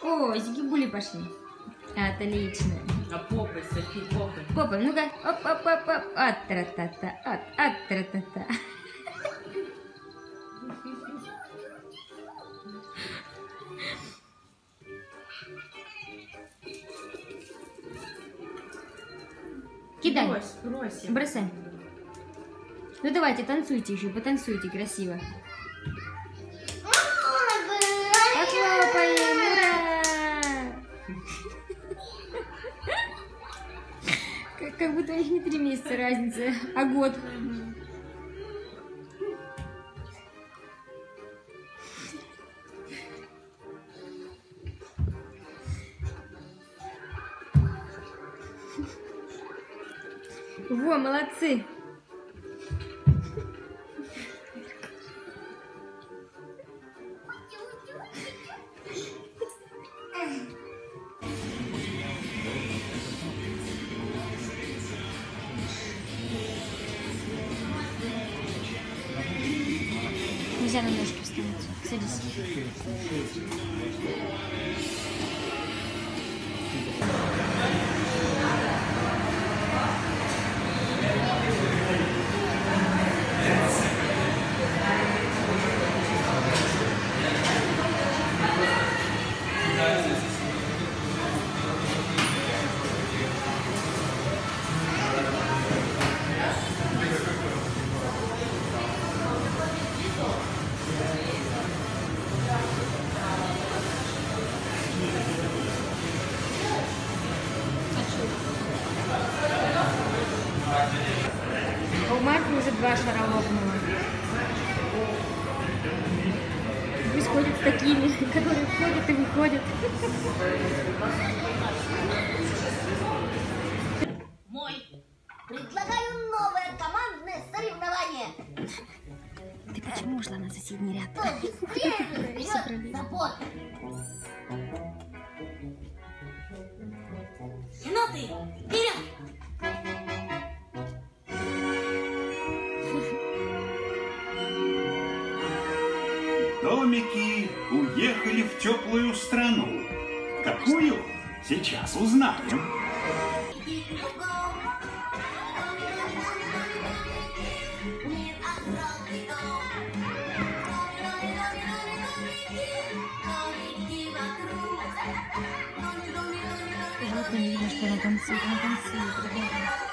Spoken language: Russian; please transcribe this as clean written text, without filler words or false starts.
О, зигибули пошли. Отлично. А попой, Софи, попой. Попой, ну-ка. Оп-оп-оп-оп. От-тра-та-та, от-тра-та-та. Кидай. Брось. Бросай. Ну давайте, танцуйте еще, потанцуйте красиво. Похлопаем, ура! Как будто у них не 3 месяца разница, а год. Во, молодцы! Нельзя на ножки вставать. Садись. А у Марка уже 2 шара лопнуло. Пусть ходят с такими, которые входят и выходят. Мой. Предлагаю новое командное соревнование. Ты почему ушла на соседний ряд? Кто быстрее берет забор. Еноты, вперед! Домики уехали в теплую страну. Какую? Сейчас узнаем. Жалко, не видно, что она танцует, ребята.